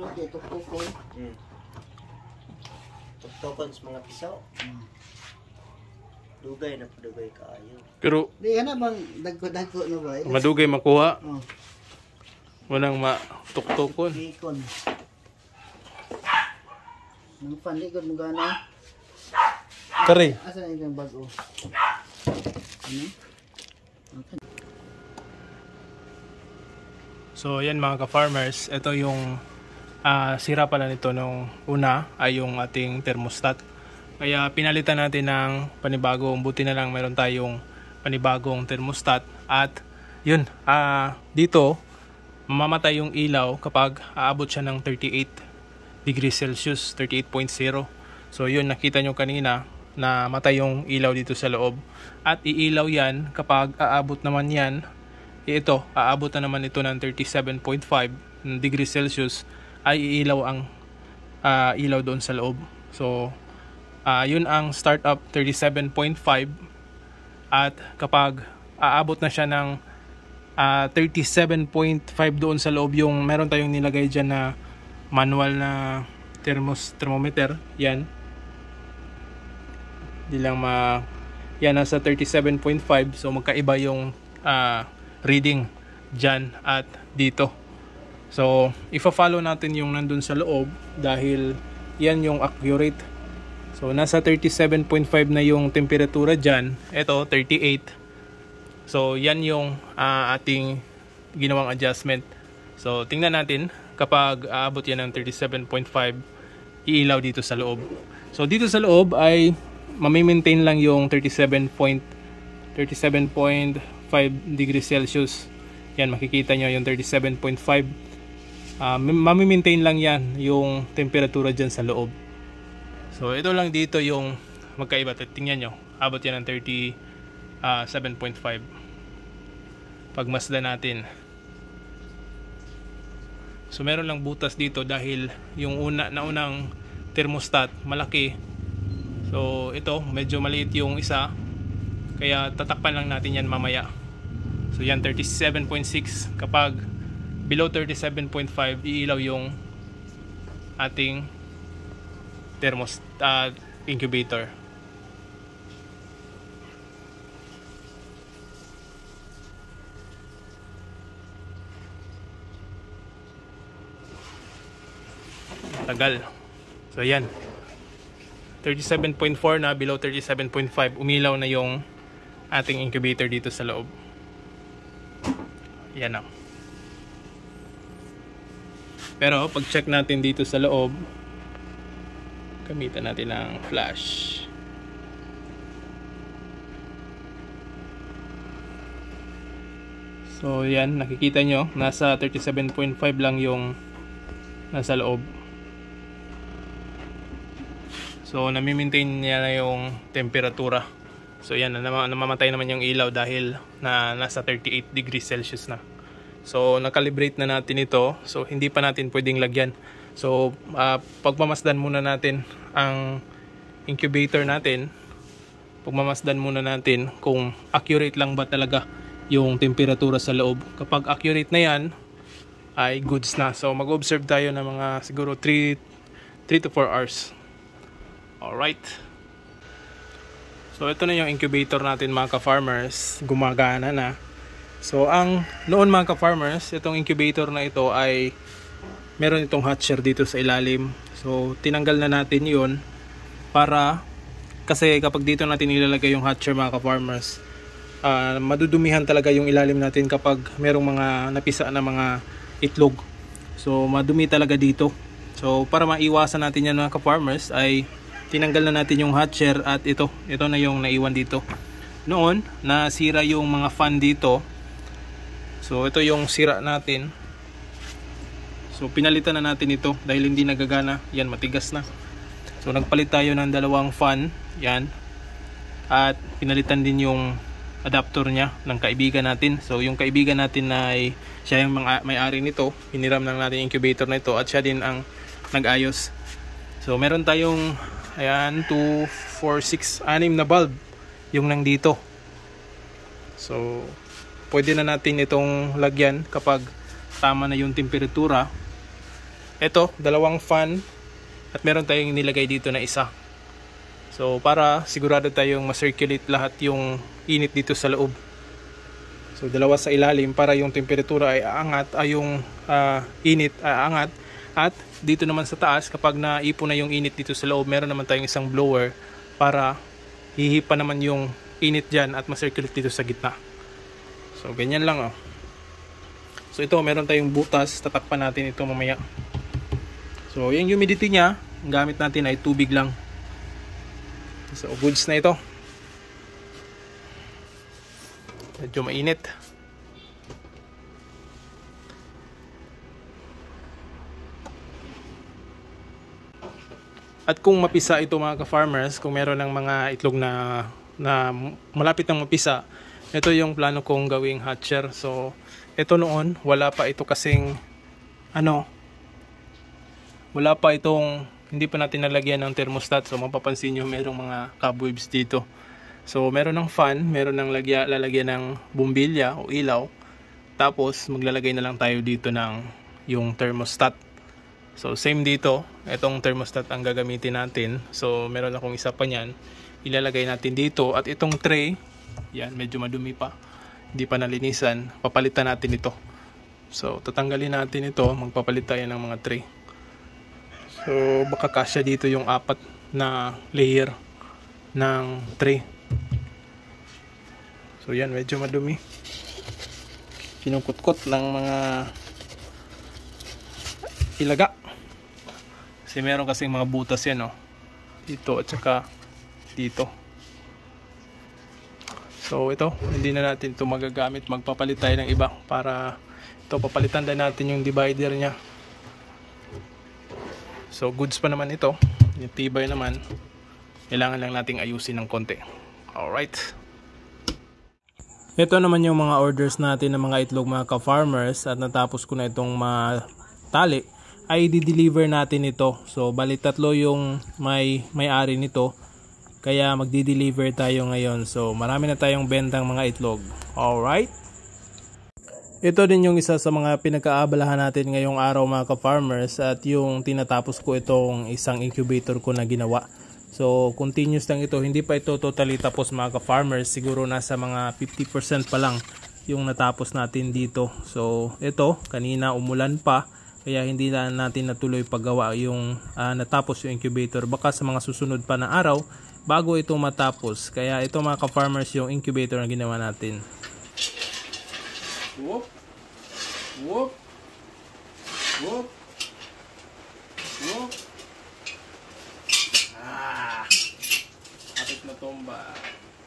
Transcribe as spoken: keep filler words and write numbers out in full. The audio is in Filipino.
Sulod dito po. Hmm. Tuktokan sa mga pisaw. Hmm. Dugay na padugay kaayo. Pero Di na bang dagko-dagko na ba? madugay makuha. Oh. Walang matuktukon. Bacon. Nang pandi ko mo gana. Kare. Asa na yung bago? Ano? Okay. So yan mga ka-farmers, ito yung uh, sira pala nito nung una ay yung ating thermostat. Kaya pinalitan natin ng panibagong, buti na lang meron tayong panibagong thermostat. At yun, uh, dito mamamatay yung ilaw kapag aabot siya ng thirty-eight degrees Celsius, thirty-eight point zero. So yun, nakita nyo kanina na matay yung ilaw dito sa loob. At iilaw yan kapag aabot naman yan, ito, aabot na naman ito ng thirty-seven point five degrees Celsius, ay iilaw ang uh, ilaw doon sa loob. So uh, yun ang startup, thirty-seven point five. At kapag aabot na siya ng uh, thirty-seven point five doon sa loob, yung meron tayong nilagay dyan na manual na thermos, thermometer, yan. Di lang ma... Yan, nasa thirty-seven point five. So magkaiba yung uh, reading dyan at dito. So ifa-follow natin yung nandun sa loob dahil yan yung accurate. So nasa thirty-seven point five na yung temperatura dyan. Ito thirty-eight. So yan yung uh, ating ginawang adjustment. So tingnan natin kapag aabot yan ng thirty-seven point five, iilaw dito sa loob. So dito sa loob ay mami-maintain lang yung thirty-seven point five degrees Celsius. Yan, makikita nyo yung thirty-seven point five. Uh, mami-maintain lang yan yung temperatura dyan sa loob. So ito lang dito yung magkaiba. Tingnan nyo, abot yan ng thirty-seven point five. Pagmasdan natin. So meron lang butas dito dahil yung una na unang thermostat malaki. So ito medyo maliit yung isa. Kaya tatakpan lang natin yan mamaya. So yan thirty-seven point six. Kapag below thirty-seven point five, iilaw yung ating thermos uh, incubator. Tagal. So yan, thirty-seven point four na, below thirty-seven point five, umilaw na yung ating incubator dito sa loob. Yan na. Pero pag check natin dito sa loob, gamitan natin ng flash. So yan, nakikita nyo nasa thirty-seven point five lang yung nasa loob. So nami-maintain niya na yung temperatura. So yan, nam namamatay naman yung ilaw dahil na nasa thirty-eight degrees Celsius na. So nakalibrate na natin ito. So hindi pa natin pwedeng lagyan. So uh, pagmamasdan muna natin ang incubator natin. Pagmamasdan muna natin kung accurate lang ba talaga yung temperatura sa loob. Kapag accurate na yan, ay goods na. So mag-observe tayo ng mga siguro three to four hours. Alright. So ito na yung incubator natin mga ka-farmers. Gumagana na. So ang noon mga ka-farmers, itong incubator na ito ay meron itong hatcher dito sa ilalim. So tinanggal na natin yun para, kasi kapag dito natin ilalagay yung hatcher mga ka-farmers, uh, madudumihan talaga yung ilalim natin kapag merong mga napisa na mga itlog. So madumi talaga dito. So para maiwasan natin yan mga ka-farmers ay tinanggal na natin yung hatcher at ito, ito na yung naiwan dito. Noon, nasira yung mga fan dito. So ito yung sira natin. So pinalitan na natin ito dahil hindi nagagana. Yan, matigas na. So nagpalit tayo ng dalawang fan. Yan. At pinalitan din yung adapter niya ng kaibigan natin. So yung kaibigan natin na ay siya yung may-ari nito. Hiniram lang natin yung incubator na ito at siya din ang nag-ayos. So meron tayong ayan, two, four, six, anim na bulb yung nang dito. So pwede na natin itong lagyan kapag tama na yung temperatura. ito, dalawang fan at meron tayong nilagay dito na isa. So para sigurado tayong ma-circulate lahat yung init dito sa loob. So dalawa sa ilalim para yung temperatura ay aangat, ay yung uh, init ay aangat. At dito naman sa taas, kapag naipon na yung init dito sa loob, meron naman tayong isang blower para hihipa naman yung init dyan at ma-circulate dito sa gitna. So ganyan lang oh. So ito, meron tayong butas, tatakpan natin ito mamaya. So yung humidity niya, ang gamit natin ay tubig lang. So goods na ito. Medyo mainit. At kung mapisa ito mga ka-farmers, kung meron ng mga itlog na, na malapit ng mapisa, ito yung plano kong gawing hatcher. So ito noon, wala pa ito kasing ano, wala pa itong, hindi pa natin nalagyan ng thermostat. So mapapansin nyo merong mga cobwebs dito. So meron ng fan, meron ng lagya, lalagyan ng bumbilya o ilaw. Tapos maglalagay na lang tayo dito ng yung thermostat. So same dito, itong thermostat ang gagamitin natin. So meron akong isa pa niyan, ilalagay natin dito. At itong tray, yan medyo madumi pa, hindi pa nalinisan, papalitan natin ito. So tatanggalin natin ito, magpapalit tayo ng mga tray. So baka kasya dito yung apat na layer ng tray. So yan, medyo madumi, kinukutkot ng mga ilaga kasi meron kasing mga butas yan oh, dito at saka dito. So ito, hindi na natin ito magagamit, magpapalit tayo ng iba para ito, papalitan din natin yung divider nya. So goods pa naman ito, yung tibay naman, kailangan lang nating ayusin ng konti. Alright, ito naman yung mga orders natin ng mga itlog mga ka-farmers, at natapos ko na itong matali, ay di-deliver natin ito. So bali tatlo yung may may-ari nito, kaya magdi-deliver tayo ngayon. So marami na tayong bentang mga itlog. Alright, ito din yung isa sa mga pinagkaabalahan natin ngayong araw mga ka-farmers, at yung tinatapos ko itong isang incubator ko na ginawa. So continuous lang ito, hindi pa ito totally tapos mga ka-farmers, siguro nasa mga fifty percent pa lang yung natapos natin dito. So ito, kanina umulan pa, kaya hindi na natin natuloy paggawa yung uh, natapos yung incubator. Baka sa mga susunod pa na araw bago ito matapos. Kaya ito mga ka-farmers yung incubator na ginawa natin. Whoop, whoop, whoop, whoop. Ah, kapit na tumba.